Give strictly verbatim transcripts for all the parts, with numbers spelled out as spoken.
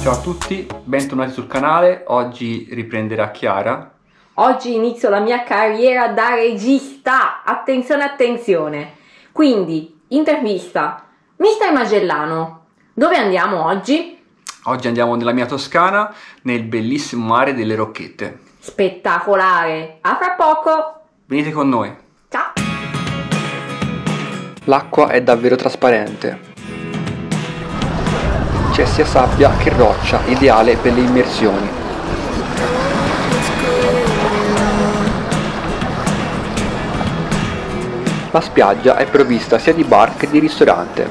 Ciao a tutti, bentornati sul canale. Oggi riprenderà Chiara. Oggi inizio la mia carriera da regista. Attenzione, attenzione. Quindi, intervista. mister Magellano, dove andiamo oggi? Oggi andiamo nella mia Toscana, nel bellissimo mare delle Rocchette. Spettacolare. A fra poco. Venite con noi. Ciao. L'acqua è davvero trasparente. C'è sia sabbia che roccia, ideale per le immersioni. La spiaggia è provvista sia di bar che di ristorante.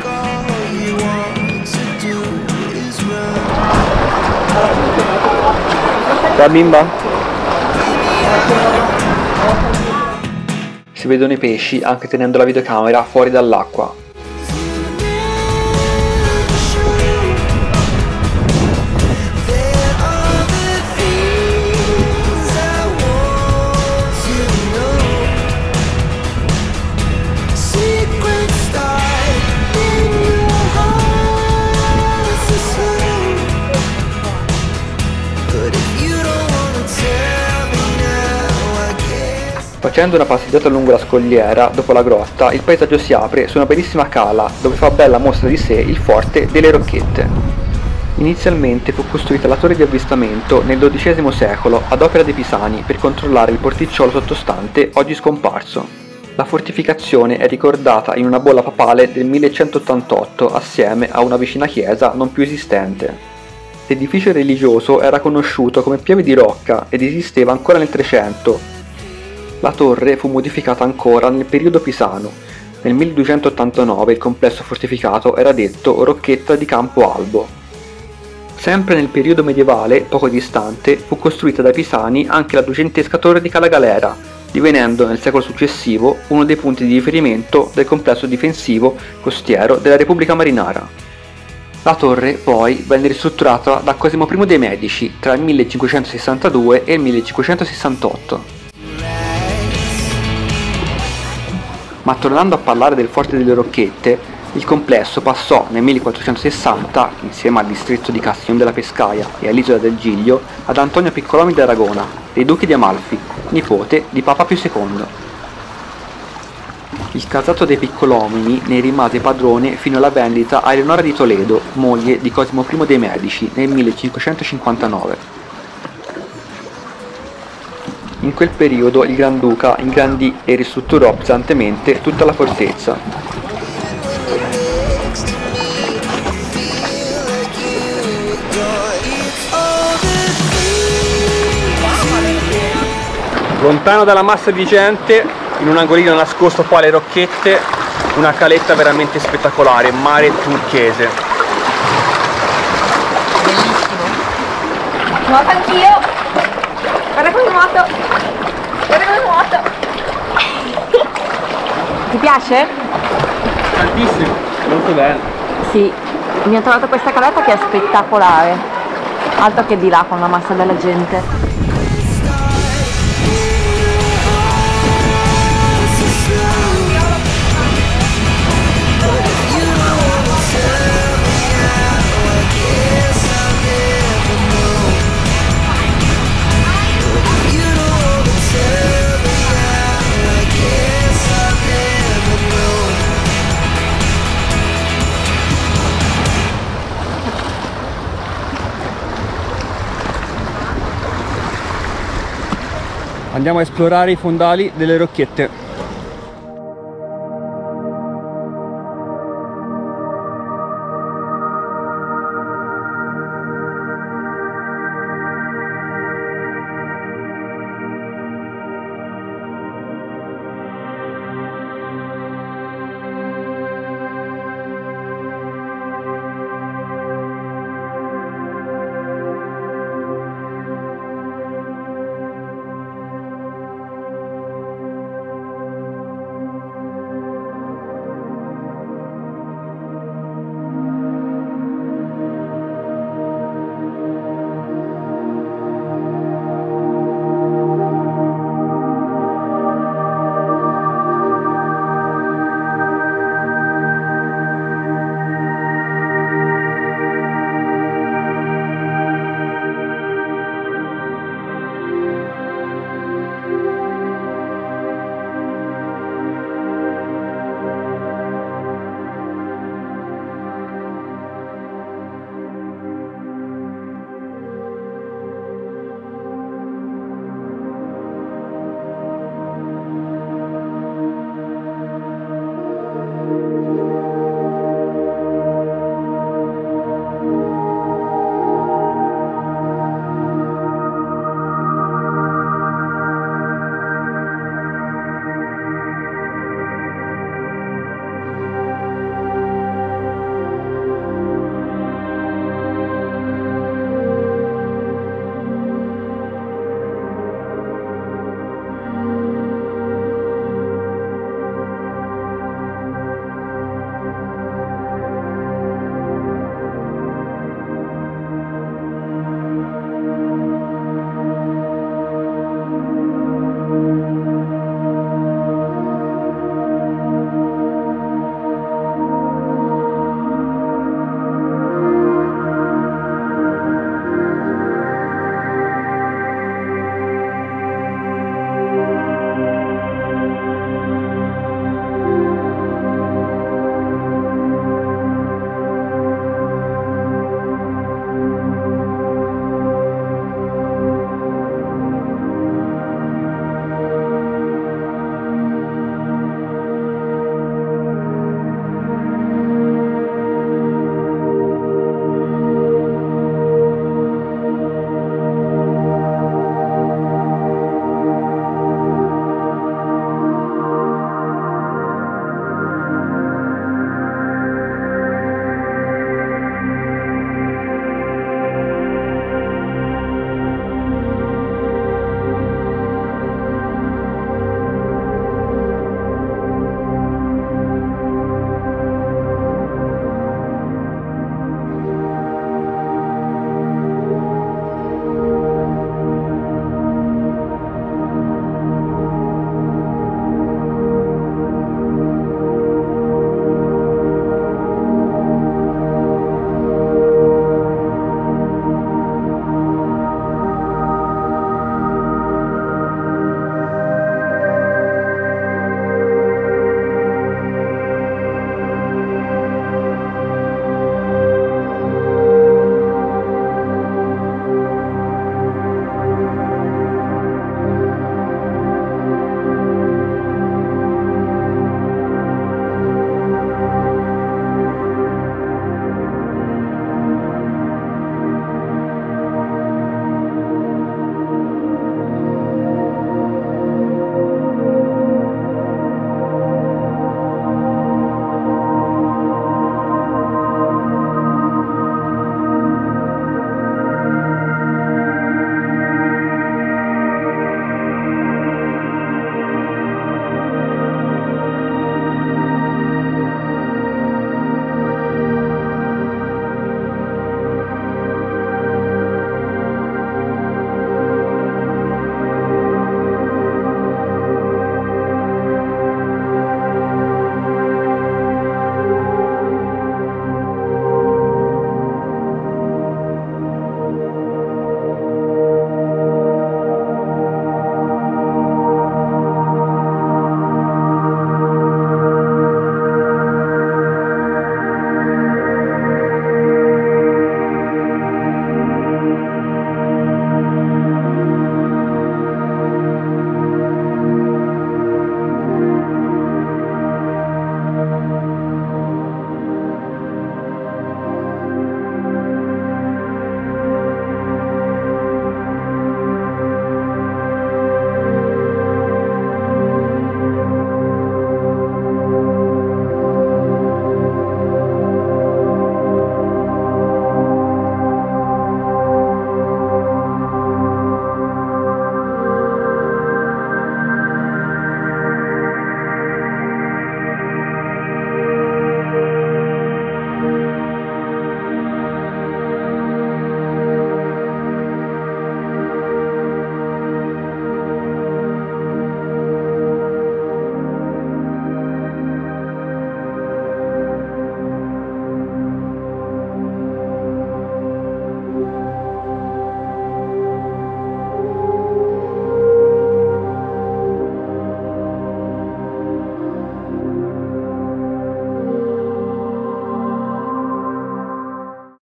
La bimba? Si vedono i pesci anche tenendo la videocamera fuori dall'acqua. Facendo una passeggiata lungo la scogliera, dopo la grotta, il paesaggio si apre su una bellissima cala dove fa bella mostra di sé il forte delle Rocchette. Inizialmente fu costruita la torre di avvistamento nel dodicesimo secolo ad opera dei Pisani per controllare il porticciolo sottostante, oggi scomparso. La fortificazione è ricordata in una bolla papale del millecentottantotto assieme a una vicina chiesa non più esistente. L'edificio religioso era conosciuto come Pieve di Rocca ed esisteva ancora nel Trecento. La torre fu modificata ancora nel periodo pisano. Nel milleduecentottantanove il complesso fortificato era detto Rocchetta di Campo Albo. Sempre nel periodo medievale, poco distante, fu costruita dai Pisani anche la duecentesca torre di Cala Galera, divenendo nel secolo successivo uno dei punti di riferimento del complesso difensivo costiero della Repubblica Marinara. La torre poi venne ristrutturata da Cosimo I dei Medici tra il millecinquecentosessantadue e il millecinquecentosessantotto. Ma tornando a parlare del Forte delle Rocchette, il complesso passò nel millequattrocentosessanta, insieme al distretto di Castiglione della Pescaia e all'isola del Giglio, ad Antonio Piccolomi d'Aragona, dei duchi di Amalfi, nipote di Papa Pio secondo. Il casato dei Piccolomini ne rimase padrone fino alla vendita a Eleonora di Toledo, moglie di Cosimo I dei Medici, nel millecinquecentocinquantanove. In quel periodo il Granduca ingrandì e ristrutturò pesantemente tutta la fortezza. Lontano dalla massa di gente, in un angolino nascosto qua alle Rocchette, una caletta veramente spettacolare, mare turchese. Bellissimo. Nuoto anch'io. Guarda come nuoto. Guarda come nuoto. Ti piace? Tantissimo, molto bello. Sì, abbiamo trovato questa caletta che è spettacolare. Altro che di là con una massa della gente. Andiamo a esplorare i fondali delle Rocchette.